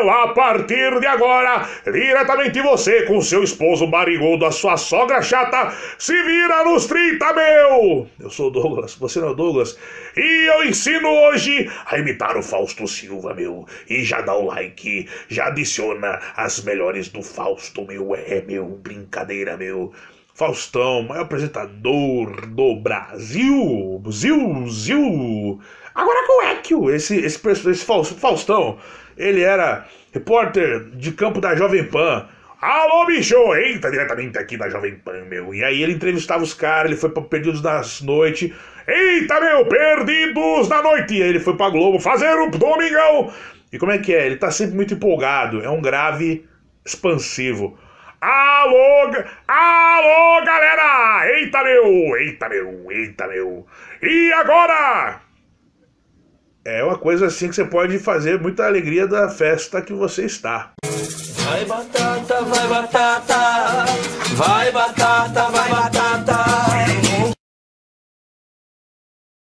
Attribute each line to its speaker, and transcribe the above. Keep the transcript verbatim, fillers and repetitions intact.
Speaker 1: meu, a partir de agora, diretamente você com seu esposo barrigudo, a sua sogra chata, se vira nos trinta, meu! Eu sou o Douglas, você não é o Douglas, e eu ensino hoje a imitar o Fausto Silva, meu, e já dá o like, já adiciona as melhores do Fausto, meu, é, meu, brincadeira, meu. Faustão, maior apresentador do Brasil, Zil, Zil. Agora com o Equio, esse, esse, esse Faustão, ele era repórter de campo da Jovem Pan. Alô, bicho! Eita, diretamente aqui da Jovem Pan, meu. E aí ele entrevistava os caras, ele foi pra Perdidos nas Noites. Eita, meu, Perdidos na Noite! E aí ele foi pra Globo fazer o Domingão. E como é que é? Ele tá sempre muito empolgado, é um grave expansivo. Alô, alô, galera! Eita, meu! Eita, meu! Eita, meu! E agora? É uma coisa assim que você pode fazer muita alegria da festa que você está.
Speaker 2: Vai batata, vai batata, vai batata, vai batata.